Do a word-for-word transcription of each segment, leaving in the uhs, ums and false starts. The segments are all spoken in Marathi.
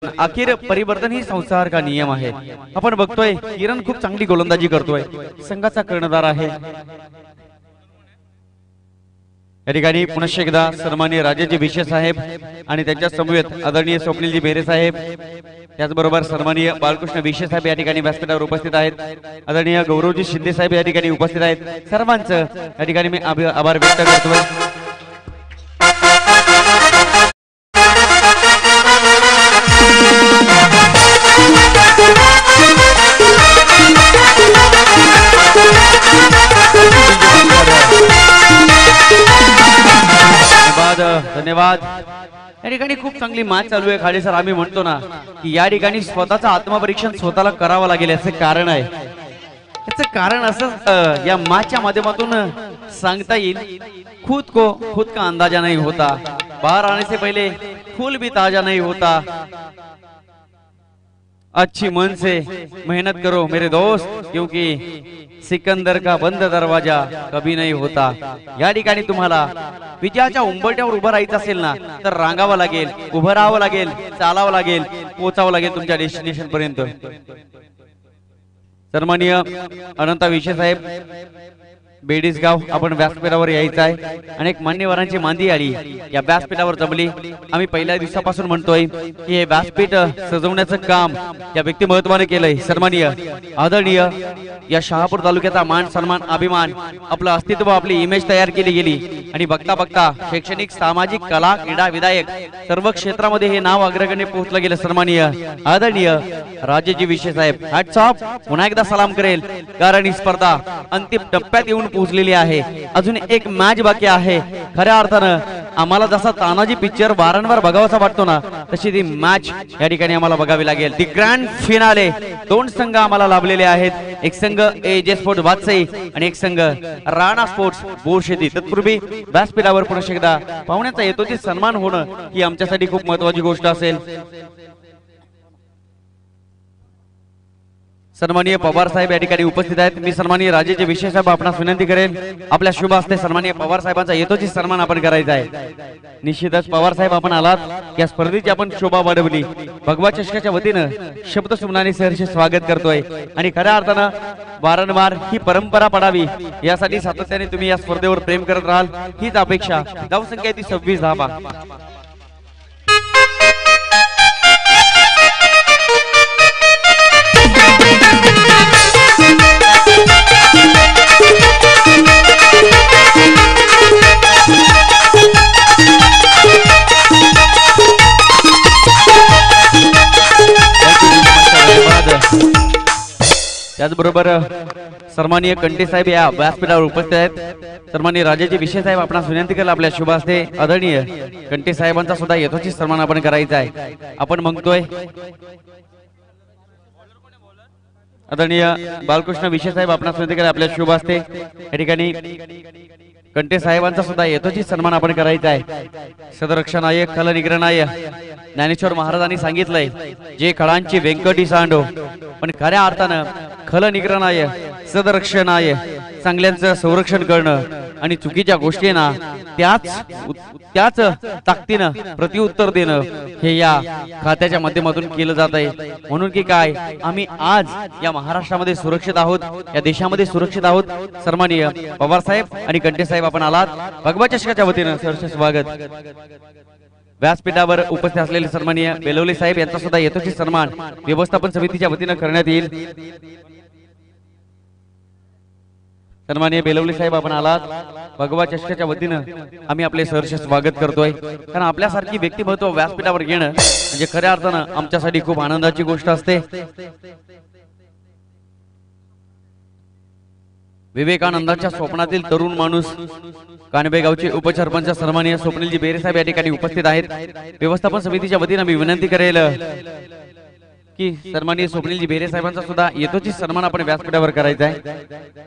अखेर परिवर्तन ही संसार का नियम आहे। आपण बघतोय किरण खूप चांगली गोलंदाजी करतोय, संघाचा कर्णधार आहे। या ठिकाणी पुनश्च एकदा सन्माननीय राजेजी विशे साहेब आणि त्यांच्या समवेत आदरणीय स्वप्नीलजी बेरे साहेब, त्याचबरोबर सन्माननीय बालकृष्ण विशे साहेब या ठिकाणी व्यासपीठावर उपस्थित आहेत। आदरणीय गौरवजी शिंदे साहेब या ठिकाणी उपस्थित आहेत। सर्वांचं या ठिकाणी मी आभार व्यक्त करतोय। धन्यवाद। या ठिकाणी खूप चांगली मॅच चालू आहे खाडे सर। आम्ही म्हणतो ना की या ठिकाणी स्वतःचं आत्मपरीक्षण स्वतःला करावं लागेल, याचं कारण आहे। याचं कारण असं या मॅचच्या माध्यमातून सांगता येईल, खुद को खुद का अंदाजा नहीं होता, बाहर आने से पहले फूल भी ताजा नहीं होता। अच्छी मन से मेहनत करो मेरे दोस्त, क्योंकि सिकंदर का बंद दरवाजा कभी नहीं होता। या ठिकाणी तुम्हाला विजयाच्या उंबरठ्यावर उभं राहायचं असेल ना तर रांगावं लागेल, उभं राहावं लागेल, चालावं लागेल, पोचावं लागेल तुमच्या डेस्टिनेशन पर्यंत। सन्माननीय अनंता विशे साहेब बेडीसगाव आपण व्यासपीठावर यायचं आहे। अनेक मान्यवरांची मांदी आली या व्यासपीठावर जमली। आम्ही पहिल्या दिवसापासून म्हणतोय की हे व्यासपीठ सजवण्याचं काम या व्यक्तिमत्वाने केलंय। सन्माननीय आदरणीय या शहापूर तालुक्याचा मान सन्मान अभिमान, आपलं अस्तित्व, आपली इमेज तयार केली गेली आणि बघता बघता शैक्षणिक, सामाजिक, कला, क्रीडा, विधायक सर्व क्षेत्रामध्ये हे नाव अग्रगण्य पोहोचलं गेलं। सन्माननीय आदरणीय राजेजी विशे साहेब हॅट्स ऑफ। पुन्हा एकदा सलाम करेल, कारण ही स्पर्धा अंतिम टप्प्यात येऊन पोहोचलेली आहे। अजून एक मॅच बाकी आहे। खऱ्या अर्थानं आम्हाला जसा तानाजी पिक्चर वारंवार बघावासा वाटतो ना, तशी ती मॅच या ठिकाणी आम्हाला बघावी लागेल। दी ग्रँड फिनाले दोन संघ आम्हाला लाभलेले आहेत। एक संघ एजे स्पोर्ट्स वात्सई आणि एक संघ राणा स्पोर्ट्स बोरशेती। तत्पूर्वी व्यासपीठावर पुन्हा एकदा पाहुण्याचा येतोची सन्मान होणं ही आमच्यासाठी खूप महत्त्वाची गोष्ट असेल। सन्माननीय पवार साहेब या ठिकाणी उपस्थित आहेत। मी सन्माननीय राजेजी विशे साहेब आपणास विनंती करेन, आपल्या शुभ हस्ते सन्माननीय पवार साहेबांचा येतोची सन्मान आपण करायचा आहे। निश्चितच पवार साहेब आपण आलात या स्पर्धेची आपण शोभा वाढवली। भगवा चषकाच्या वतीनं शब्द सुमनाने सहर्ष स्वागत करतोय आणि खऱ्या अर्थानं वारंवार ही परंपरा पडावी यासाठी सातत्याने तुम्ही या स्पर्धेवर प्रेम करत राहाल हीच अपेक्षा। धावसंख्या ती सव्वीस धावा। त्याचबरोबर सन्माननीय कंटे साहेब या व्यासपीठावर उपस्थित आहेत। सन्माननीय राजेजी विशे साहेब आपणास विनंती केलं, आपल्या शुभ हस्ते आदरणीय कंटे साहेबांचा सुद्धा यथोचित सन्मान आपण करायचा आहे। आपण म्हणतोय आदरणीय बालकृष्ण विशे साहेब आपणास विनंती केलं, आपल्या शुभ हस्ते या ठिकाणी कंटे साहेबांचा सुद्धा यथोचित सन्मान आपण करायचा आहे। सदरक्षणाय खल निग्रहणाय ज्ञानेश्वर महाराजांनी सांगितलंय, जे खळांची व्यंकटी सांडो, पण खऱ्या अर्थानं खल निग्रहणाय सदरक्षणाय चांगल्यांचं संरक्षण करणं आणि चुकीच्या गोष्टींना त्याच त्याच ताकदीनं प्रत्युत्तर देणं हे या खात्याच्या माध्यमातून केलं जात आहे। म्हणून की काय, आम्ही आज या महाराष्ट्रामध्ये सुरक्षित आहोत, या देशामध्ये सुरक्षित आहोत। सन्माननीय पवार साहेब आणि कंटे साहेब आपण आलात, भगवा चषकाच्या वतीनं सहर्ष स्वागत। व्यासपीठावर उपस्थित असलेले सन्माननीय बेलवले साहेब यांचा सुद्धा यथोचित सन्मान व्यवस्थापन समितीच्या वतीनं करण्यात येईल। सन्माननीय बेलवले साहेब आपण आलात, भगवा चषकाच्या वतीनं आम्ही आपले सहर्ष स्वागत करतोय। कारण आपल्यासारखी व्यक्तिमत्व व्यासपीठावर येणं म्हणजे खऱ्या अर्थानं आमच्यासाठी खूप आनंदाची गोष्ट असते। विवेकानंदांच्या स्वप्नातील तरुण माणूस कानबेगावचे उपसरपंच सन्माननीय स्वप्नीलजी बेरे साहेब या ठिकाणी उपस्थित आहेत। व्यवस्थापन समितीच्या वतीनं मी विनंती करेल की सन्माननीय स्वप्नीलजी बेरे साहेबांचा सुद्धा यथोचित सन्मान आपण व्यासपीठावर करायचा आहे।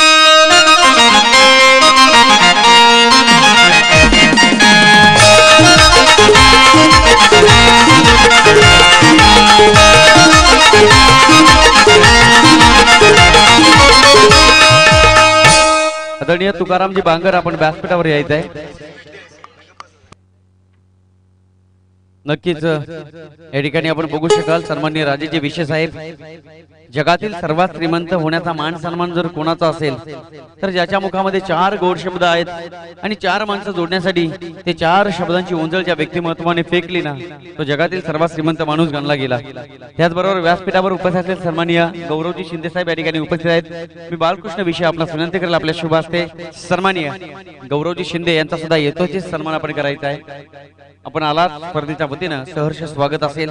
आदरणीय तुकारामजी बांगर आपण व्यासपीठावर यायचं आहे। नक्कीच या ठिकाणी आपण बघू शकाल सन्माननीय राजेचे विषय साहेब, जगातील सर्वात श्रीमंत होण्याचा मान सन्मान जर कोणाचा असेल तर ज्याच्या मुखामध्ये चार गोड शब्द आहेत आणि चार माणसं जोडण्यासाठी ते चार शब्दांची ओंजळ ज्या व्यक्तिमत्वाने फेकली ना, तो जगातील सर्वात श्रीमंत माणूस गणला गेला. त्याचबरोबर व्यासपीठावर उपस्थित असलेले सन्माननीय गौरवजी शिंदे साहेब या ठिकाणी उपस्थित आहेत. मी बालकृष्ण विषय आपला विनंती करेल आपल्या शुभ हस्ते सन्माननीय गौरवजी शिंदे यांचा सुद्धा येतोच सन्मान आपण करायचा आहे. आपण आलात स्पर्धेच्या वतीनं सहर्ष स्वागत असेल.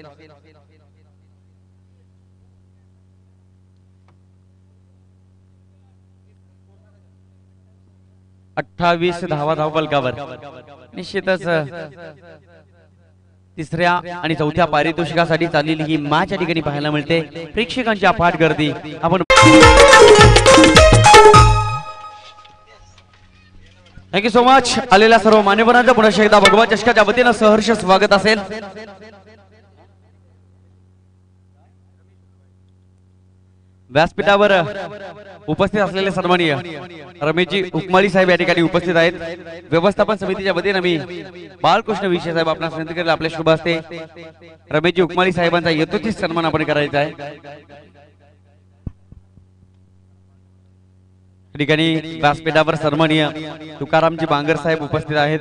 अठ्ठावीस धावा धावफलकावर निश्चितच तिसऱ्या आणि चौथ्या पारितोषिकासाठी चाललेली ही मॅच या ठिकाणी पाहायला मिळते. प्रेक्षकांची अफाट गर्दी. आपण थँक्यू सो मच. आलेल्या सर्व मान्यवरांचं पुन्हा एकदा भगवा चषकाच्या वतीनं सहर्ष स्वागत असेल. व्यासपीठावर उपस्थित असलेले सन्माननीय रमेशजी हुकमाली साहेब या ठिकाणी उपस्थित आहेत. व्यवस्थापन समितीच्या वतीने मी बालकृष्ण विषय साहेब आपल्याला विनंती करेल आपल्या शुभ हस्ते रमेशजी हुकमाली साहेबांचा यथोचित सन्मान आपण करायचा आहे. या ठिकाणी व्यासपीठावर सन्माननीय तुकारामजी बांगर साहेब उपस्थित आहेत.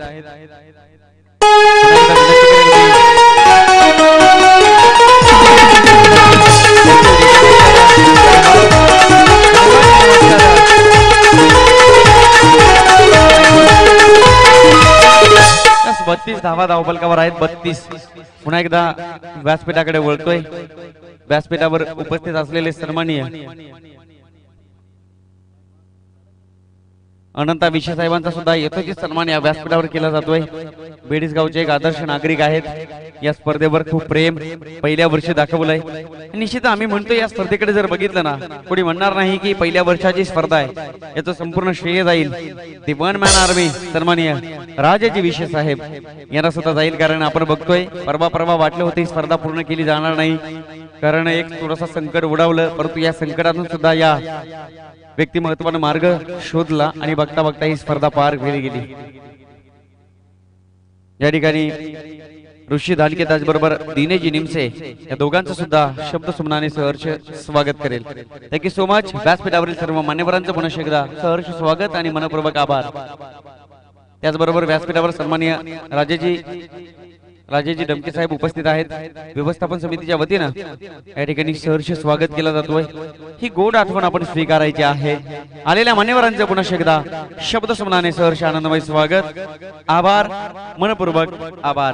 बत्तीस धावा धावफलकावर आहेत. बत्तीस. पुन्हा एकदा व्यासपीठाकडे वळतोय. व्यासपीठावर उपस्थित असलेले सन्माननीय अनंता विषय साहेबांचा सुद्धा यथोचित सन्मान या व्यासपीठावर केला जातोय. बेडीस गावचे एक आदर्श नागरिक आहेत. या स्पर्धेवर खूप प्रेम पहिल्या वर्षी दाखवलंय. निश्चित आम्ही म्हणतो या स्पर्धेकडे जर बघितलं ना, कोणी म्हणणार नाही की पहिल्या वर्षाची स्पर्धा आहे, याचं संपूर्ण श्रेय जाईल ती वन मॅन आर्मी सन्माननीय राजाजी विषय साहेब यांना सुद्धा जाईल. कारण आपण बघतोय परवा परवा वाटलं होतं ही स्पर्धा पूर्ण केली जाणार नाही, कारण एक थोडासा संकट उडावलं, परंतु या संकटातून सुद्धा या व्यक्तिमत्वाने मार्ग शोधला आणि बघता बघता ही स्पर्धा पार केली गेली. या ठिकाणी ऋषी धालके त्याचबरोबर दिनेजी निमसे या दोघांचं सुद्धा शब्द सुमनाने सहर्ष स्वागत करेल. Thank you so much. व्यासपीठावरील सर्व मान्यवरांचं पुन्हा एकदा सहर्ष स्वागत आणि मनपूर्वक आभार. त्याचबरोबर व्यासपीठावर सन्माननीय राजेजी राजेजी डमके साहेब उपस्थित आहेत. व्यवस्थापन समितीच्या वतीनं या ठिकाणी सहर्ष स्वागत केलं जातोय. ही गोड आठवण आपण स्वीकारायची आहे. आलेल्या मान्यवरांचं पुन्हा एकदा शब्द सुमनाने सहर्ष आनंदमय स्वागत, आभार, मनपूर्वक आभार.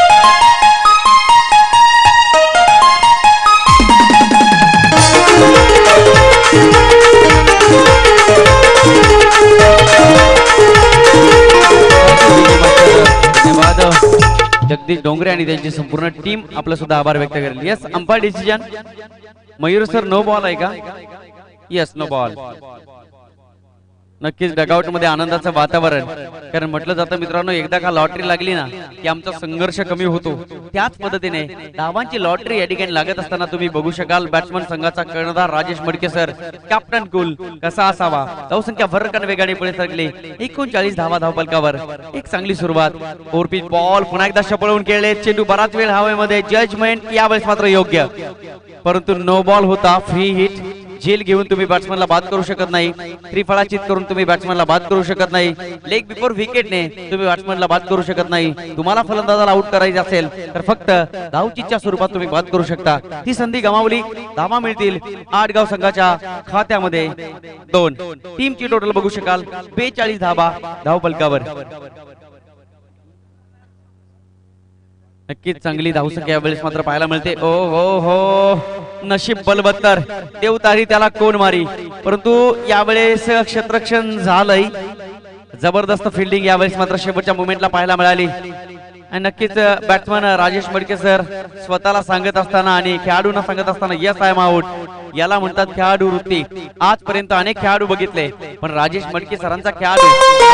धन्यवाद. जगदीश डोंगरे आणि त्यांची संपूर्ण टीम आपलं सुद्धा आभार व्यक्त करेल. Yes, umpire decision. Mayur sir no ball आहे का? Yes, no ball. नक्कीच डगआउट मध्ये आनंदाचं वातावरण. कारण म्हटलं जातं मित्रांनो, एकदा का लॉटरी लागली ना की आमचा संघर्ष कमी होतो. त्याच पद्धतीने धावांची लॉटरी या ठिकाणी लागत असताना तुम्ही बघू शकाल बॅट्समन संघाचा कर्णधार राजेश मडके सर, कॅप्टन कुल कसा असावा, धावसंख्या फरकाने वेगाने पुढे सरकले. एकोणचाळीस धावा धावफलकावर एक चांगली सुरुवात. ओरपीच बॉल पुन्हा एकदा शपळवून खेळले. चेंडू बराच वेळ हवेमध्ये. जजमेंट यावेळेस मात्र योग्य, परंतु नो बॉल होता. Free hit. झेल घेऊन तुम्ही बॅट्समनला बाद करू शकत नाही. त्रिफळाचित करून तुम्ही बॅट्समनला बाद करू शकत नाही. लेग बिफोर विकेटने तुम्ही बॅट्समनला बाद करू शकत नाही. तुम्हाला फलंदाजाला आउट करायचे असेल तर फक्त धावचीच्या स्वरूपात तुम्ही बाद करू शकता. ती संधी गमावली. धावा मिळतील आडगाव संघाच्या खात्यामध्ये दोन. टीमची टोटल बघू शकाल बेचाळीस धावा धावफलकावर. नक्कीच चांगली धावसंख्या यावेळेस मात्र पाहायला मिळते. ओ हो हो, नशीब बलबत्तर, देवतारी त्याला कोण मारी, परंतु यावेळेस क्षेत्ररक्षण झालंय. जबरदस्त फिल्डिंग यावेळेस मात्र शेवटच्या मोमेंटला पाहायला मिळाली. आणि नक्कीच बॅट्समन राजेश मडके सर स्वतःला सांगत असताना आणि खेळाडूंना सांगत असताना यस आय एम आउट, याला म्हणतात खेळाडू वृत्ती. आजपर्यंत अनेक खेळाडू बघितले, पण राजेश मडके सरांचा खेळाडू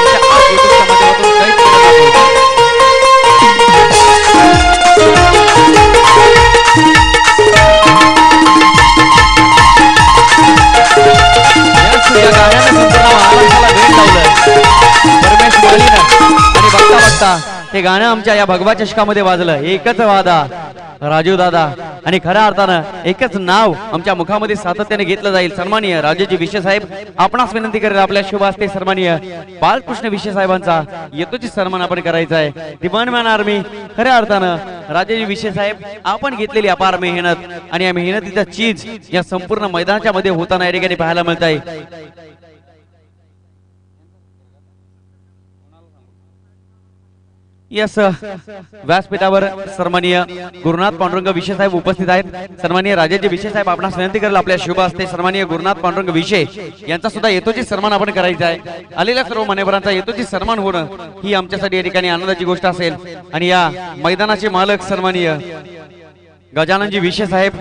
या गाण्याने संपूर्ण महाराष्ट्राला वेळ लावलं. परमेश मालीनं आणि बघता बघता ते गाणं आमच्या या भगवा चषकामध्ये वाजलं. एकच वादा राजू दादा आणि खऱ्या अर्थानं एकच नाव आमच्या मुखामध्ये सातत्याने घेतलं जाईल. सन्माननीय राजेजी विषय साहेब आपणास विनंती करेल आपल्या शुभ हस्ते सन्माननीय बालकृष्ण विषय साहेबांचा येतोची सन्मान आपण करायचा आहे. दी वन मॅन आर्मी खऱ्या अर्थानं राजेजी विषय साहेब आपण घेतलेली अपार मेहनत आणि या मेहनतीचा चीज या संपूर्ण मैदानाच्या मध्ये होताना या ठिकाणी पाहायला मिळत आहे. यस व्यासपीठावर सन्माननीय गुरुनाथ पांडुरंग विषय साहेब उपस्थित आहेत. सन्माननीय राजेजी विषय साहेब आपणास विनंती करेल आपल्या शुभ हस्ते सन्माननीय गुरुनाथ पांडुरंग विषय यांचा सुद्धा येतोची सन्मान आपण करायचा आहे. आलेल्या सर्व मान्यवरांचा येतोची सन्मान होणं ही आमच्यासाठी या ठिकाणी आनंदाची गोष्ट असेल. आणि या मैदानाचे मालक सन्माननीय गजाननजी विषय साहेब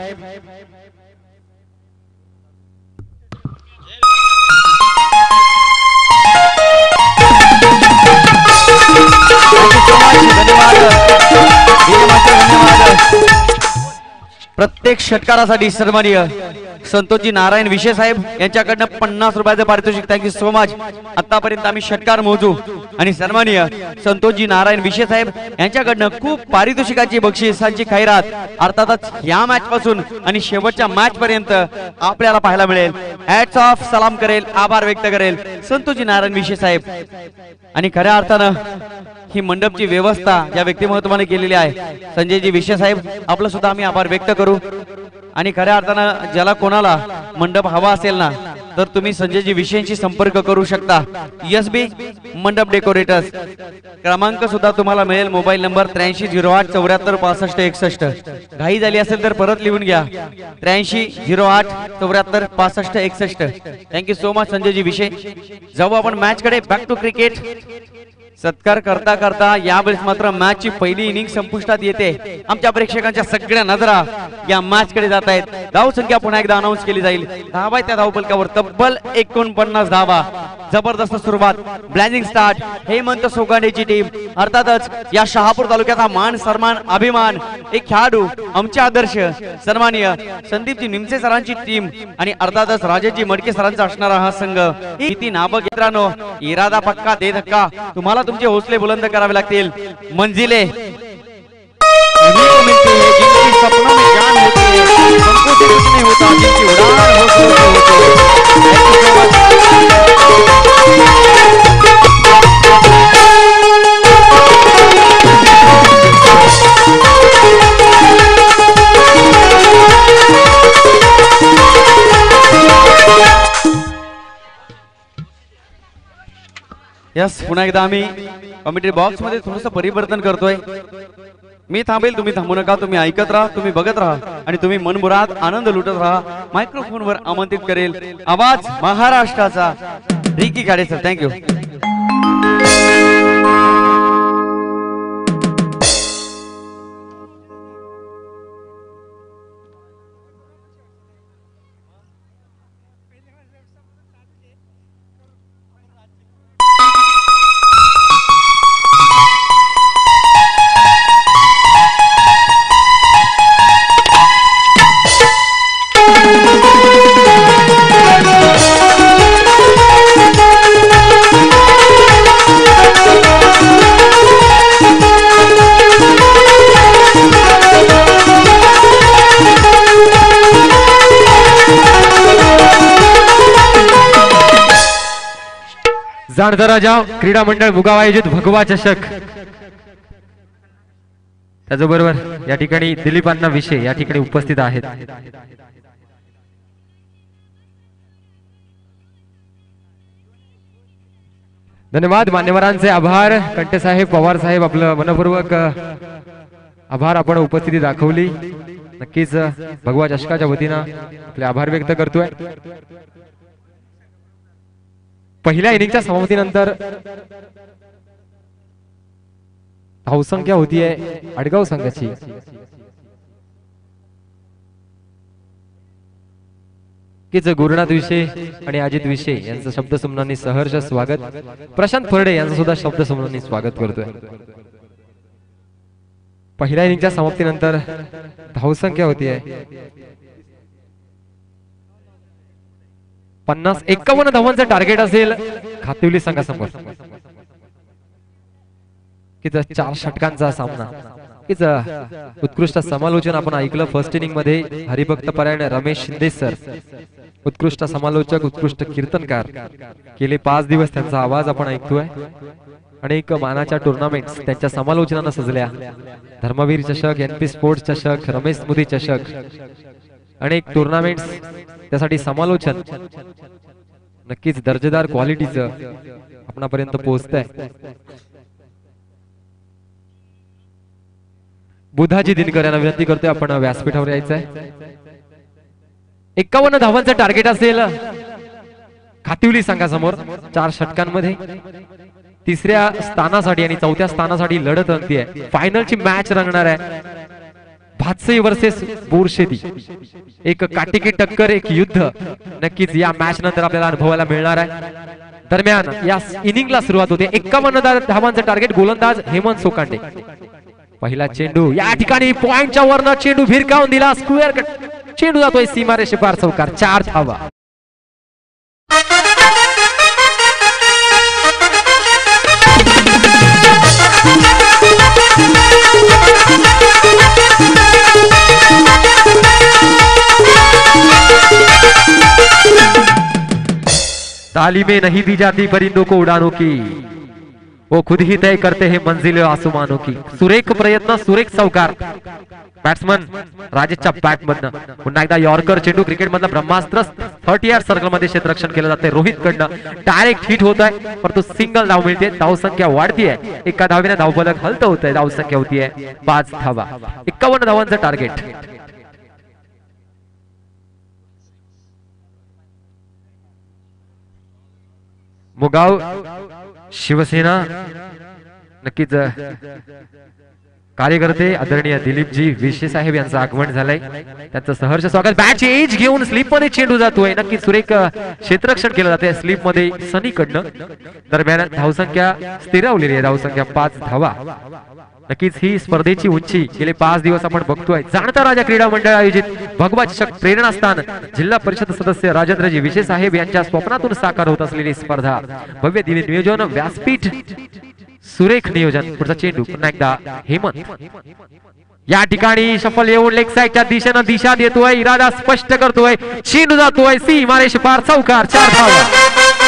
प्रत्येक षटकारासाठी सन्माननीय संतोषजी नारायण विषय साहेब यांच्याकडनं पन्नास रुपयाचं पारितोषिक. Thank you so much. आतापर्यंत आम्ही षटकार मोजू आणि सन्माननीय संतोषजी नारायण विषय साहेब यांच्याकडनं खूप पारितोषिकाची बक्षिसांची खैरात अर्थातच या मॅच पासून आणि शेवटच्या मॅच पर्यंत आपल्याला पाहायला मिळेल. हॅट्स ऑफ सलाम करेल आभार व्यक्त करेल संतोषजी नारायण विषय साहेब. आणि खऱ्या अर्थानं ही मंडपची व्यवस्था या व्यक्तिमत्वाने केलेली आहे. संजयजी विषय साहेब आपलं सुद्धा आम्ही आभार व्यक्त करू. आणि खऱ्या अर्थानं ज्याला कोणाला मंडप हवा असेल ना तर तुम्ही संजयजी विषयांशी संपर्क करू शकता. एस बी मंडप डेकोरेटर्स क्रमांक सुद्धा तुम्हाला मिळेल. मोबाईल नंबर त्र्याऐंशी झिरो आठ चौऱ्याहत्तर पासष्ट एकसष्ट. घाई झाली असेल तर परत लिहून घ्या त्र्याऐंशी झिरो आठ चौऱ्याहत्तर पासष्ट एकसष्ट. थँक्यू सो मच संजयजी विषय. जाऊ आपण मॅच कडे. Back to cricket. सत्कार करता करता यावेळेस मात्र मॅच ची पहिली इनिंग संपुष्टात येते. आमच्या प्रेक्षकांच्या सगळ्या नजरा या मॅच कडे जात आहेत. धाव संख्या पुन्हा एकदा अनाऊन्स केली जाईल. धावा त्या धावपलकावर तब्बल एकोणपन्नास धावा. जबरदस्त सुरुवात. Blazing start. हेमंत सोगाडेची टीम अर्थातच या शहापूर तालुक्याचा मान सन्मान अभिमान एक खेळाडू आमचे आदर्श सन्माननीय संदीपजी निमसे सरांची टीम आणि अर्थातच राजेशजी मडके सरांचा असणारा हा संघ. किती नाबक मित्रांनो. इरादा पक्का दे धक्का. तुम्हाला तुमचे हौसले बुलंद करावे लागतील. मंजिले जिनकी सपनों में जान होती है उनको से कुछ नहीं होता जिनकी उड़ान हौसलों से होती यस पुन्हा एकदा आम्ही कॉमेंट्री बॉक्स मध्ये थोडंसं परिवर्तन करतोय. मी थांबेल तुम्ही थांबू नका. तुम्ही ऐकत राहा तुम्ही बघत राहा आणि तुम्ही मनमुराद आनंद लुटत राहा. मायक्रोफोनवर आमंत्रित करेल आवाज महाराष्ट्राचा रिकी गाडे सर. थँक्यू. जाणता राजा क्रीडा मंडळ भुगाव आयोजित भगवा चषक. त्याचबरोबर या ठिकाणी दिलीप अण्णा विषय या ठिकाणी उपस्थित आहेत. धन्यवाद मान्यवरांचे आभार. कंटे साहेब पवार साहेब आपलं मनपूर्वक आभार आपण उपस्थिती दाखवली. नक्कीच भगवा चषकाच्या वतीनं आपले आभार व्यक्त करतोय. पहिल्या इनिंगच्या समाप्तीनंतर धावसंख्या होतीये आडगाव संघाची. कीच गुरुनाथ विषय आणि अजित विषय यांचं शब्दसमूहांनी सहर्ष स्वागत. प्रशांत फरडे यांचं सुद्धा शब्दसमूहांनी स्वागत करतोय. पहिल्या इनिंगच्या समाप्तीनंतर धावसंख्या होतीये पन्नास एक्कावन्न धावांचं टार्गेट असेल खातिवली संघासमोर. नक्कीच चार षटकांचा सामना, नक्कीच उत्कृष्ट समालोचन आपण ऐकलं फर्स्ट इनिंग मध्ये. हरिभक्त परायण रमेश शिंदे सर, उत्कृष्ट समालोचक, उत्कृष्ट कीर्तनकार. गेले पाच दिवस त्यांचा आवाज आपण ऐकतोय. अनेक मानाच्या टुर्नामेंट्स त्यांच्या समालोचनानं सजल्या. धर्मवीर चषक, एनपी स्पोर्ट्स चषक, रमेश स्मृती चषक, अनेक टुर्नामेंट्स त्यासाठी समालोचन. नक्कीच दर्जेदार क्वालिटीचं आपणापर्यंत पोहोचतंय. बुधाजी दिनकर यांना विनंती करतोय आपण व्यासपीठावर यायचंय. एक्कावन्न धावांचं टार्गेट असेल खातिवली संघासमोर चार षटकांमध्ये. तिसऱ्या स्थानासाठी आणि चौथ्या स्थानासाठी लढत रंगतीये. फायनलची मॅच रंगणार आहे. भातसई वर्सेस बोरशेती, एक काटेकी टक्कर, एक युद्ध नक्कीच या मॅच नंतर आपल्याला अनुभवायला मिळणार आहे. दरम्यान या इनिंगला सुरुवात होते. एक्कावन्न धावांचं टार्गेट, गोलंदाज हेमंत सोकांडे. पहिला चेंडू या ठिकाणी पॉइंटच्या वरनं चेंडू भिरकावून दिला. स्क्वेअर कट चेंडू जातोय सीमारेषे पार. चौकार, चार धावा. तालीमें नहीं दी जाती परिंदों को उड़ानों की, वो खुद ही तय करते हैं मंजिल आसमानों की. सुरेख प्रयत्न, सुरेख चौकार. बॅट्समन राजेशच्या बॅट मधनं पुन्हा एकदा यॉर्कर चेंडू. क्रिकेट मधलं ब्रह्मास्त्र थर्टी यार्ड सर्कल मध्ये क्षेत्ररक्षण केलं जाते. रोहित कडनं डायरेक्ट हिट होत आहे, परंतु सिंगल धाव मिळते. धावसंख्या वाढतीये. एका धावेने धावफलक हलत होत आहे. धावसंख्या होतीये पाच धावा. एक्कावन्न धावांचं टार्गेट. मुगाव शिवसेना, नक्कीच कार्यकर्ते आदरणीय दिलीपजी विशे साहेब यांचं आगमन झालंय. त्यांचं सहर्ष स्वागत. बॅटची एज घेऊन स्लिप मध्ये चेंडू जातोय. नक्कीच सुरेख क्षेत्ररक्षण केलं जाते स्लिप मध्ये सनी कडनं. दरम्यान धावसंख्या स्थिरावलेली आहे. धावसंख्या पाच धावा. नक्कीच ही स्पर्धेची उंची गेले पाच दिवस आपण बघतोय. जाणता राजा क्रीडा मंडळ आयोजित भगवा चषक प्रेरणास्थान, जिल्हा परिषद सदस्य राजेंद्रजी विशे साहेब यांच्या स्वप्नातून साकार होत असलेली स्पर्धा. भव्य दिव्य नियोजन, व्यासपीठ, सुरेख नियोजन. पुढचा चेंडू पुन्हा एकदा हेमंत. या ठिकाणी शफल येऊन लेग साईडच्या दिशेनं दिशा देतोय. इरादा स्पष्ट करतोय. चेंडू जातोय सीमारेषे पार. चौकार, चार धावा.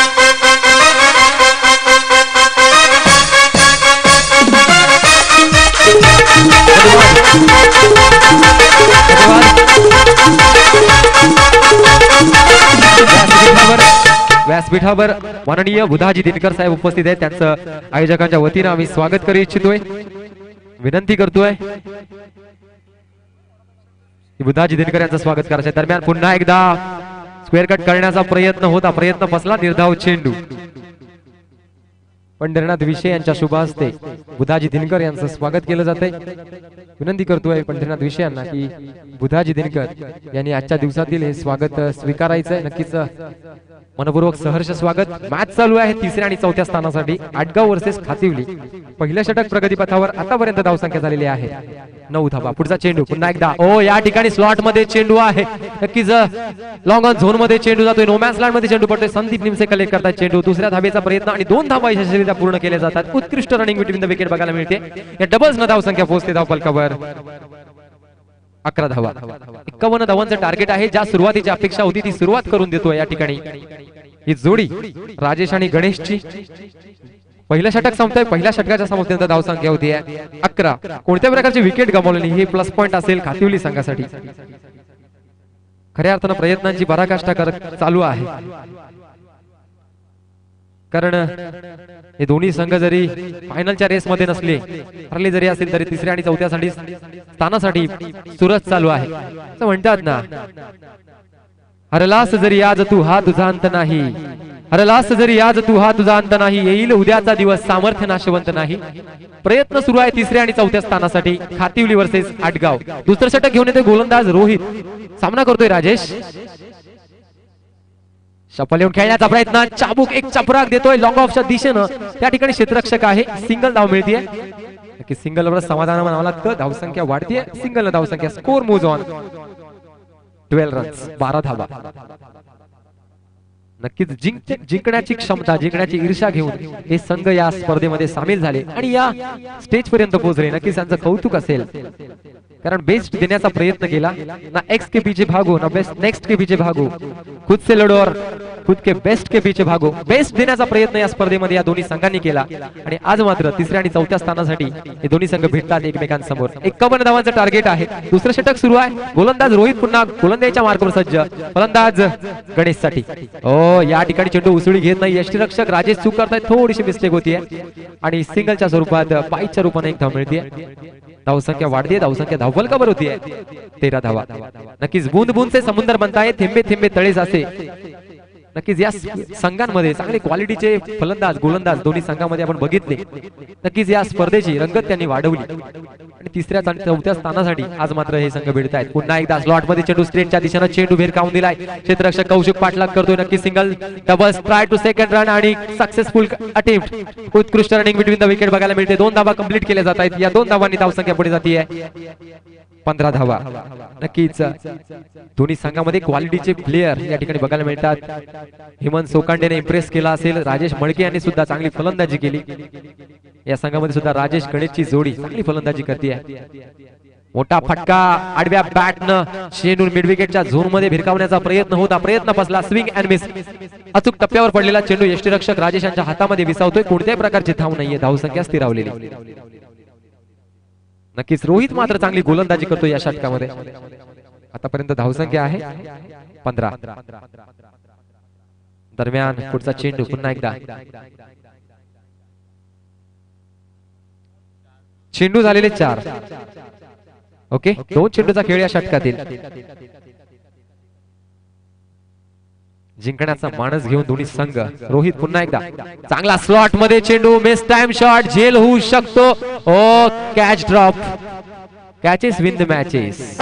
व्यासपीठावर माननीय बुधाजी दिनकर साहेब उपस्थित आहेत. त्यांचं आयोजकांच्या वतीनं आम्ही स्वागत करू इच्छितोय, विनंती करतोय. बुधाजी दिनकर यांचं स्वागत करायचं. दरम्यान पुन्हा एकदा स्क्वेअर कट करण्याचा प्रयत्न होता. प्रयत्न फसला. निर्धाव चेंडू. पंढरीनाथ विशे यांच्या शुभ हस्ते बुधाजी दिनकर यांचं स्वागत केलं जातंय. विनंती करतोय पंढरीनाथ विशे यांना की बुधाजी दिनकर यांनी आजच्या दिवसातील हे स्वागत स्वीकारायचंय. नक्कीच मनपूर्वक सहर्ष स्वागत. मॅच चालू आहे तिसऱ्या आणि चौथ्या स्थानासाठी. आटगाव वर्सेस खातिवली. पहिल्या षटक प्रगतीपथावर आतापर्यंत धावसंख्या झालेली आहे नऊ धावा. पुढचा चेंडू पुन्हा एकदा. ओ या ठिकाणी स्लॉट मध्ये चेंडू आहे. नक्कीच लॉंग ऑन झोन मध्ये चेंडू जातोय. नोमॅन्स लँड मध्ये चेंडू पडतोय. संदीप निमसे कलेक्ट करतात चेंडू. दुसऱ्या धावेचा प्रयत्न आणि दोन धावा यशस्वीरित्या पूर्ण केल्या जातात. उत्कृष्ट रनिंग बिटवीन द विकेट बघायला मिळते. या डबल्स न धावसंख्या पोहोचते धावफलकावर अकरा धावा. एक्कावन्न धावांचं टार्गेट आहे. ज्या सुरुवातीची अपेक्षा होती ती सुरुवात करून देतोय या ठिकाणी ही जोडी राजेश आणि गणेशची. पहिलं षटक संपतंय. पहिल्या षटकाच्या समोर धावसंख्या होती अकरा. कोणत्या प्रकारची विकेट गमावली हे प्लस पॉइंट असेल खातिवली संघासाठी. खऱ्या अर्थानं प्रयत्नांची पराकाष्ठा करत चालू आहे. कारण हे दोन्ही संघ जरी फायनलच्या रेस मध्ये नसले, हरले जरी असेल तरी तिसऱ्या आणि चौथ्या साठी स्थानासाठी चुरस चालू आहे. असं म्हणतात ना, हरलास जरी आज तू हा तुझा अंत नाही. हरलास जरी आज तू हा तुझा अंत नाही. येईल उद्याचा दिवस सामर्थ्य नाशवंत नाही. प्रयत्न सुरू आहे तिसऱ्या आणि चौथ्या स्थानासाठी. खातिवली वर्सेस आटगाव. दुसरं षटक घेऊन येते गोलंदाज रोहित. सामना करतोय राजेश. शपल येऊन खेळण्याचा प्रयत्न. चाबूक एक चपराक देतोय लॉंग ऑफच्या दिशेनं. त्या ठिकाणी क्षेत्ररक्षक आहे. सिंगल धाव मिळतीये. नक्की सिंगल वर समाधान म्हणावं लागतं. धावसंख्या वाढतीये. सिंगल धावसंख्या. Score moves on twelve runs. बारा धावा. नक्कीच जिंक जिंकण्याची क्षमता, जिंकण्याची ईर्ष्या घेऊन हे संघ या स्पर्धेमध्ये सामील झाले आणि या स्टेज पर्यंत पोहोचले. नक्कीच त्यांचं कौतुक असेल, कारण बेस्ट देण्याचा प्रयत्न केला ना. एक्स के पीछे भागो ना बेस्ट नेक्स्ट के पीछे भागो, खुद से लढो और खुद के बेस्ट के पीछे भागो. बेस्ट देण्याचा प्रयत्न या स्पर्धेमध्ये या दोन्ही संघांनी केला आणि आज मात्र तिसऱ्या आणि चौथ्या स्थानासाठी हे दोन्ही संघ भेटतात एकमेकांसमोर. एक्कावन्न धावांचं टार्गेट आहे. दुसरं षटक सुरू आहे. गोलंदाज रोहित पुन्हा गोलंदाजीच्या मार्गावर सज्ज. फलंदाज गणेश साठी. ओ या ठिकाणी चेंडू उसळी घेत नाही. यष्टीरक्षक राजेश चूक करतायत. थोडीशी मिस्टेक होतीये आणि सिंगलच्या स्वरूपात पाईच्या रूपाने एक धाव मिळते. धावसंख्या वाढते. धावसंख्या धावफलकावर होतीये तेरा धावा. नक्कीच बूंद बूंद से समुद्र बनताय, थेंबे थेंबे तळे साचे. नक्कीच या संघांमध्ये चांगले क्वालिटीचे फलंदाज गोलंदाज दोन्ही संघांमध्ये आपण बघितले. नक्कीच या स्पर्धेची रंगत त्यांनी वाढवली आणि तिसऱ्या आणि चौथ्या स्थानासाठी आज मात्र हे संघ भिडत आहेत. पुन्हा एकदा स्लॉट मध्ये चेंडू स्ट्रेटच्या दिशेने चेंडू भिरकावून दिलाय. क्षेत्ररक्षक कौशिक पाठलाग करतोय. नक्की single double try to second run आणि सक्सेसफुल अटेम्प्ट. उत्कृष्ट रनिंग बिटवीन द विकेट बघायला मिळते. दोन धावा कंप्लीट केल्या जात आहेत. या दोन धावांनी धावसंख्या पुढे जाते पंधरा धावा. नक्कीच दोन्ही संघामध्ये क्वालिटीचे प्लेयर या ठिकाणी बघायला मिळतात. हेमंत सोकांडेने इम्प्रेस केला असेल. राजेश मळके यांनी सुद्धा चांगली फलंदाजी केली. या संघामध्ये सुद्धा राजेश गणेशची जोडी चांगली फलंदाजी करते. मोठा फटका आडव्या बॅटनं शेनूर मिड विकेटच्या झोन मध्ये भिरकावण्याचा प्रयत्न होता. प्रयत्न फसला. Swing and miss. अचूक टप्प्यावर पडलेला चेंडू यष्टीरक्षक राजेश यांच्या हातामध्ये विसावतोय. कोणत्याही प्रकारची धाव नाहीये. धावसंख्या स्थिरावलेली. नक्कीच रोहित मात्र चांगली गोलंदाजी करतो या षटकामध्ये. आतापर्यंत धावसंख्या आहे पंधरा. दरम्यान पुढचा चेंडू पुन्हा एकदा. चेंडू झालेले चार. ओके, दोन चेंडूचा खेळ या षटकातील. जिंकण्याचा मानस घेऊन दोन्ही संघ. रोहित पुन्हा एकदा चांगला स्लॉट मध्ये चेंडू. Mistime shot. झेल होऊ शकतो. Oh catch drop. Catches win the matches.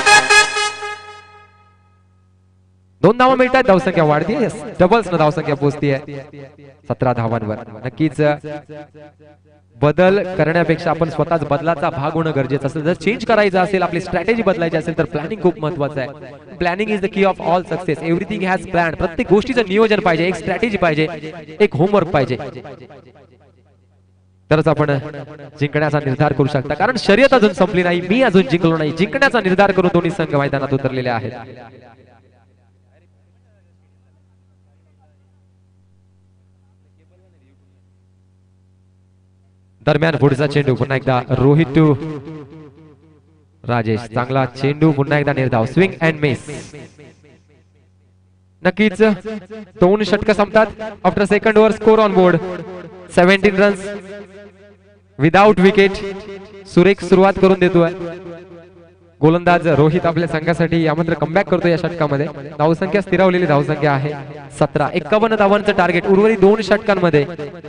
दोन धावा मिळतात. धावसंख्या वाढते. डबल्स न धावसंख्या पोहोचते सतरा धावांवर. नक्कीच बदल करण्यापेक्षा आपण स्वतःच बदलाचा भाग होणं गरजेचं असेल. जर चेंज करायचं असेल, आपली स्ट्रॅटेजी बदलायची असेल तर प्लॅनिंग खूप महत्वाचं आहे. Planning is the key of all success. Everything has plan. प्रत्येक गोष्टीचं नियोजन पाहिजे, एक स्ट्रॅटेजी पाहिजे, एक होमवर्क पाहिजे. तरच आपण जिंकण्याचा निर्धार करू शकता. कारण शर्यत अजून संपली नाही. मी अजून जिंकलो नाही. जिंकण्याचा निर्धार करून दोन्ही संघ मैदानात उतरलेले आहेत. दरम्यान पुढचा चेंडू पुन्हा एकदा रोहित टू राजेश. चांगला चेंडू पुन्हा एकदा निर्धाव. Swing and miss. नक्कीच दोन षटक संपतात. After second over score on board seventeen runs without wicket. सुरेख सुरुवात करून देतोय गोलंदाज रोहित आपल्या संघासाठी. यामात्र कमबॅक करतो या षटकामध्ये. धावसंख्या स्थिरावलेली धावसंख्या आहे सतरा. एक्कावन्न धावांचं टार्गेट उर्वरित दोन षटकांमध्ये.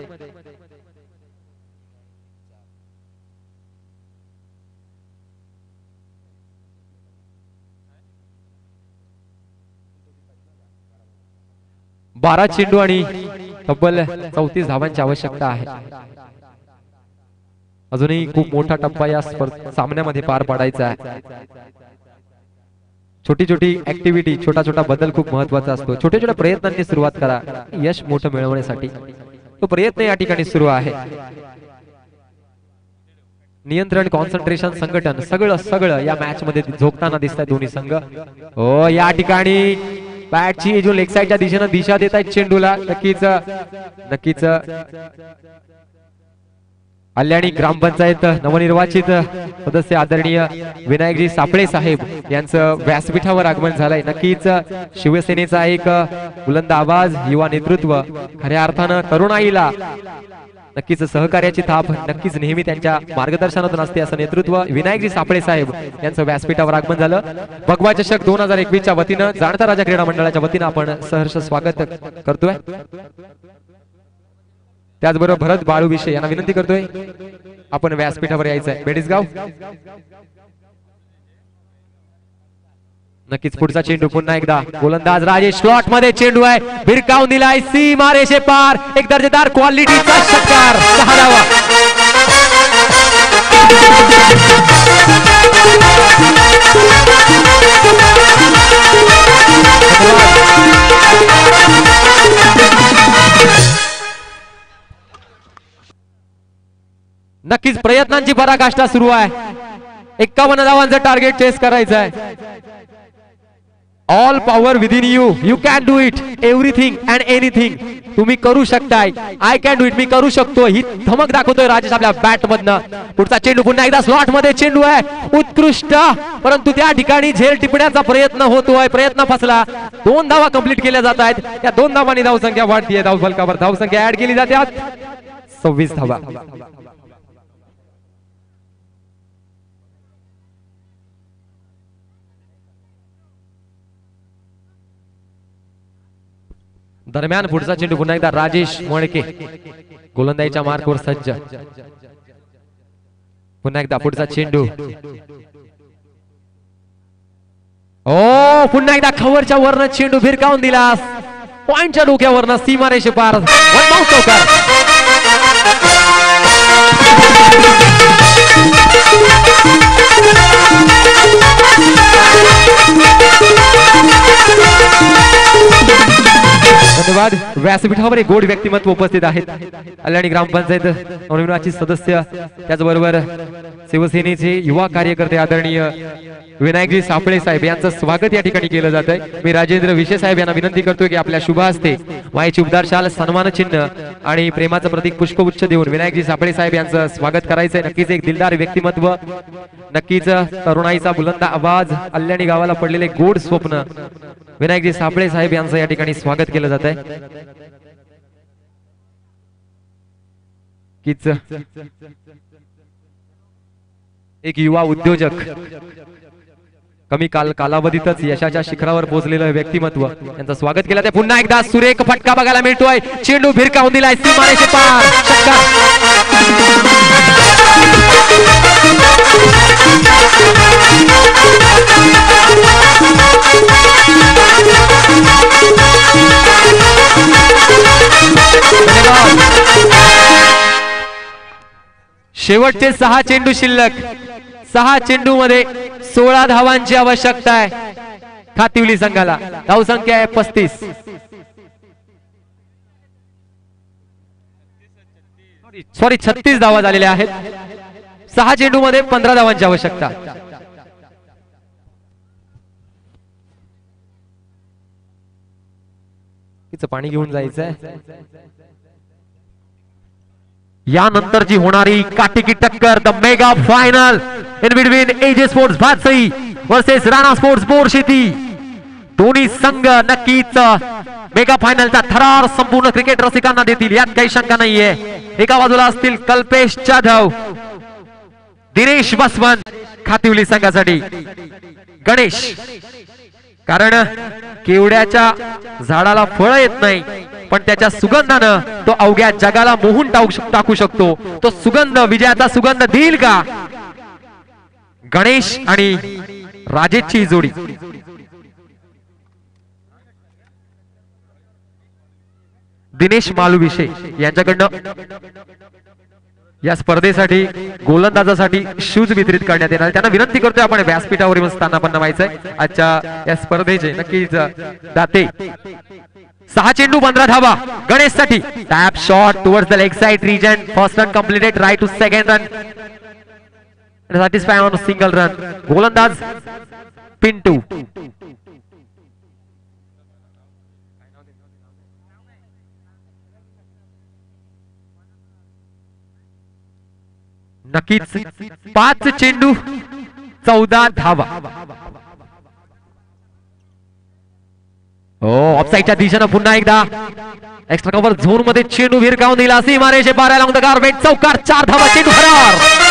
बारा चेंडू आणि तब्बल चौतीस धावांची आवश्यकता आहे. अजूनही खूप मोठा टप्पा या सामन्यामध्ये पार पाडायचा आहे. छोटी छोटी ऍक्टिव्हिटी, छोटा छोटा बदल खूप महत्वाचा असतो. छोट्या छोट्या प्रयत्नांनी सुरुवात करा यश मोठं मिळवण्यासाठी. तो प्रयत्न या ठिकाणी सुरू आहे. नियंत्रण, कॉन्सन्ट्रेशन, संघटन सगळं सगळं या मॅच मध्ये झोपताना दिसतात दोन्ही संघ. हो या ठिकाणी बॅटची जो लेग साइडच्या दिशेने दिशा देत आहेत चेंडूला. नक्कीच नक्कीच कल्याणी ग्रामपंचायत नवनिर्वाचित सदस्य आदरणीय विनायकजी सापळे साहेब यांचं व्यासपीठावर आगमन झालंय. नक्कीच शिवसेनेचा एक बुलंद आवाज, युवा नेतृत्व, खऱ्या अर्थानं तरुणाईला नक्कीच सहकार्याची थाप नक्कीच नेहमी त्यांच्या मार्गदर्शनातून असते असं नेतृत्व. विनायकजी सापळे साहेब यांचं व्यासपीठावर आगमन झालं. भगवा चषक दोन हजार एकवीस च्या वतीनं जाणता राजा क्रीडा मंडळाच्या वतीनं आपण सहर्ष स्वागत करतोय. त्याचबरोबर भरत बाळू विषय यांना विनंती करतोय आपण व्यासपीठावर यायचंय. बेडीसगाव. नक्कीच पुढचा चेंडू पुन्हा एकदा गोलंदाज राजेश. स्लॉट मध्ये चेंडू आहे. भिरकावून दिलाय सीमा रेषे पार. एक दर्जेदार क्वालिटीचा षटकार. सहा धावा. नक्कीच प्रयत्नांची पराकाष्ठा सुरू आहे. एक्कावन्न धावांचं टार्गेट चेस करायचं आहे. All power within you, you can do it, everything and anything. तुम्ही करू शकताय. आय कॅन डू इट, मी करू शकतो. ही धमक दाखवतोय राजेश आपल्या बॅट मधनं. पुढचा चेंडू पुन्हा एकदा स्लॉट मध्ये चेंडू आहे उत्कृष्ट, परंतु त्या ठिकाणी झेल टिपण्याचा प्रयत्न होतोय. प्रयत्न फसला. दोन धावा कंप्लीट केल्या जात आहेत. त्या दोन धावांनी धावसंख्या वाढतीये. धाव फलकावर धावसंख्या ऍड केली जाते. सव्वीस धावा. दरम्यान पुढचा चेंडू पुन्हा एकदा राजेश मोळके गोलंदाजीच्या मार्कवर सज्ज. पुन्हा एकदा पुढचा चेंडू. ओ पुन्हा एकदा खवरच्या वरनं चेंडू भिरकावून दिला. पॉइंटच्या डोक्यावरनं सीमारेषे पार. वन बाउंस चौकार. धन्यवाद. व्यासपीठावर एक गोड व्यक्तिमत्व उपस्थित आहेत. कल्याणी ग्रामपंचायत नवनिर्माणाचे सदस्य, त्याचबरोबर शिवसेनेचे युवा कार्यकर्ते आदरणीय विनायकजी सापळे साहेब यांचं स्वागत या ठिकाणी केलं जात आहे. मी राजेंद्र विशे साहेब यांना विनंती करतोय की आपल्या शुभ हस्ते मायेची उबदार शाल, सन्मान चिन्ह आणि प्रेमाचं प्रतीक पुष्पगुच्छ देऊन विनायकजी सापळे साहेब यांचं स्वागत करायचंय. नक्कीच एक दिलदार व्यक्तिमत्व, नक्कीच तरुणाईचा बुलंद आवाज, कल्याणी गावाला पडलेले गोड स्वप्न, विनायकजी सापळे साहेब यांचं या ठिकाणी स्वागत केलं जात आहे. कीच एक युवा उद्योजक, कमी काल कालावधीतच यशाच्या शिखरावर पोहोचलेलं व्यक्तिमत्व, यांचं स्वागत केलं. ते पुन्हा एकदा सुरेख फटका बघायला मिळतोय. चेंडू भिरकावून दिलाय सीमारेषे पार. शेवटचे सहा चेंडू शिल्लक. सहा चेंडू मध्ये सोळा धावांची आवश्यकता आहे खातिवली संघाला. धावसंख्या आहे पस्तीस. सॉरी छत्तीस धावा झालेल्या आहेत. सहा चेंडू मध्ये पंधरा धावांची आवश्यकता. तिचं पाणी घेऊन जायचंय. यानंतरची होणारी काटिकी टक्कर, the mega final in between AJ sports Bhatsai versus Rana sports Borsheti. दोन्ही संघ नक्कीच मेगा फायनलचा थरार संपूर्ण क्रिकेट रसिकांना देतील, यात काही शंका नाहीये. एका बाजूला असतील कल्पेश जाधव, दिनेश बसवन खातिवली संघासाठी, गणेश, कारण केवड्याच्या झाडाला फळ येत नाही पण त्याच्या सुगंधानं तो अवघ्या जगाला मोहून टाकू शकतो. तो सुगंध, विजयाचा सुगंध देईल का? गणेश आणि राजेशची जोडी. दिनेश मालुविशे यांच्याकडनं या स्पर्धेसाठी गोलंदाजासाठी शूज वितरित करण्यात येणार. त्यांना विनंती करतोय आपण व्यासपीठावर येऊन स्थानापन्न व्हायचंय आजच्या या स्पर्धेचे नक्कीच दाते. सहा चेंडू पंधरा धावा गणेश साठी. Tap shot towards the leg side region. First run completed, right to second run, satisfy on single run. गोलंदाज पिंटू. नक्कीच पाच चेंडू चौदा धावा. हो, ऑफसाईडच्या दिशेनं पुन्हा एकदा एक्स्ट्रा कव्हर झोन मध्ये चेंडू भिरकावून दिला. सीमारेषे पार along the garbage. चौकार, चार धावा, चेंडू फरार.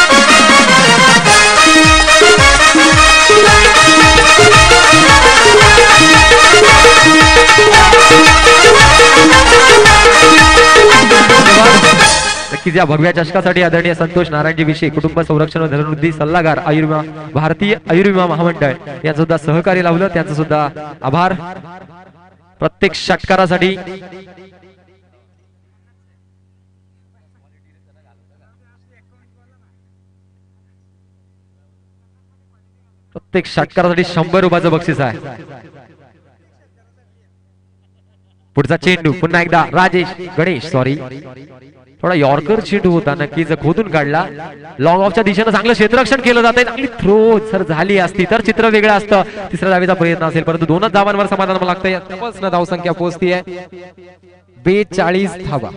नक्कीच या भगव्या चषकासाठी आदरणीय संतोष नारायणजी विषय कुटुंब संरक्षण व धनवृद्धी सल्लागार आयुर्विमा भारतीय आयुर्विमा महामंडळ यांचं सुद्धा सहकार्य लावलं, त्यांचं सुद्धा आभार. प्रत्येक षटकारासाठी प्रत्येक षटकारासाठी शंभर रुपयाचं बक्षीस आहे. पुढचा चेंडू पुन्हा एकदा राजेश गणेश सॉरी थोडा यॉर्कर चेंडू होता, नक्कीच खोदून काढला. लॉंग ऑफच्या दिशेनं चांगलं क्षेत्ररक्षण केलं जात आहे. चांगली थ्रो जर झाली असती तर चित्र वेगळं असतं. तिसऱ्या धावेचा प्रयत्न असेल, परंतु दोनच धावांवर समाधान लागतंय. डबल्सनं धावसंख्या पोहोचती आहे बेचाळीस धावा.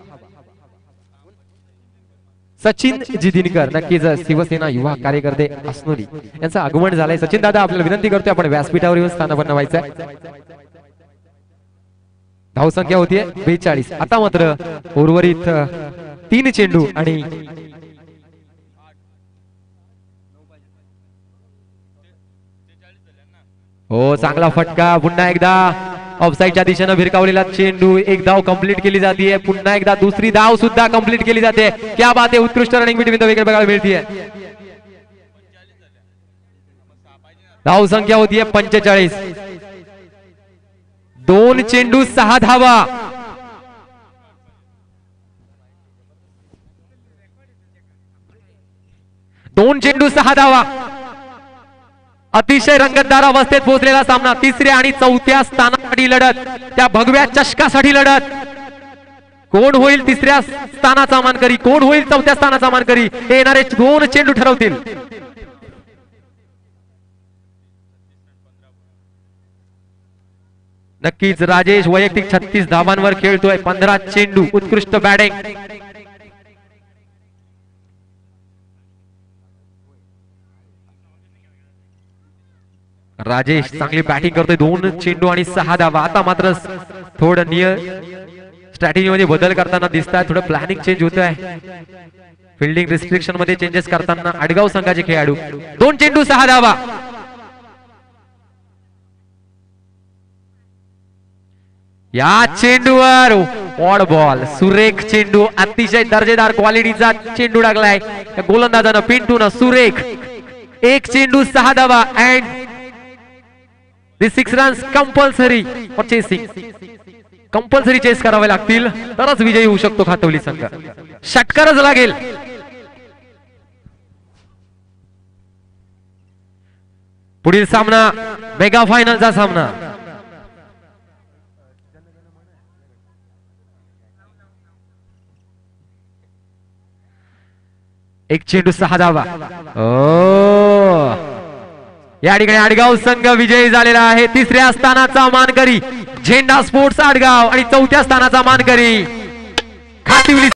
सचिन जिदिनकर नक्कीच शिवसेना युवा कार्यकर्ते असनोली यांचं आगमन झालंय. सचिन दादा आपल्याला विनंती करतोय आपण व्यासपीठावर येऊन स्थानापन्न व्हायचंय. धावसंख्या होतीये बेचाळीस. आता मात्र उर्वरित तीन चेंडू आणि हो चांगला फटका. पुन्हा एकदा ऑफसाईडच्या दिशेनं भिरकावलेला चेंडू. एक धाव कंप्लीट केली जाते. पुन्हा एकदा दुसरी धाव सुद्धा कंप्लीट केली जाते. क्या बात आहे. उत्कृष्ट रनिंग बिटवीन द विकेट बघायला मिळतीये. धाव संख्या होतीये पंचेचाळीस. दोन चेंडू सहा धावा. दोन चेंडू सहा धावा. अतिशय रंगतदार अवस्थेत पोहोचलेला सामना. तिसऱ्या आणि चौथ्या स्थानासाठी लढत, त्या भगव्या चषकासाठी लढत. कोण होईल तिसऱ्या स्थानाचा मानकरी, कोण होईल चौथ्या स्थानाचा मानकरी, हे येणारे दोन चेंडू ठरवतील. नक्कीच राजेश वैयक्तिक छत्तीस धावांवर खेळतोय. पंधरा चेंडू, उत्कृष्ट बॅटिंग. राजेश चांगली बॅटिंग करतोय. दोन चेंडू आणि सहा धावा. आता मात्र थोडं नियर स्ट्रॅटेजी मध्ये बदल करताना दिसत आहे. थोडं प्लॅनिंग चेंज होत आहे. फिल्डिंग रिस्ट्रिक्शन मध्ये चेंजेस करताना आडगाव संघाचे खेळाडू. दोन चेंडू सहा धावा. या चेंडूवर ऑड बॉल. सुरेख चेंडू, अतिशय दर्जेदार क्वालिटीचा चेंडू टाकलाय गोलंदाजानं पिंटूनं. सुरेख. एक चेंडू सहा धावा. And this six runs compulsory for chasing. Compulsory chase करावे लागतील तरच विजयी होऊ शकतो खातवली संघ. षटकारच लागेल. पुढील सामना मेगा फायनलचा सामना. एक चेंडू सहा धावा. ओ या ठिकाणी आडगाव संघ विजयी झालेला आहे. तिसऱ्या स्थानाचा मानकरी झेंडा स्पोर्ट्स आडगाव आणि चौथ्या स्थानाचा मानकरी खातिवली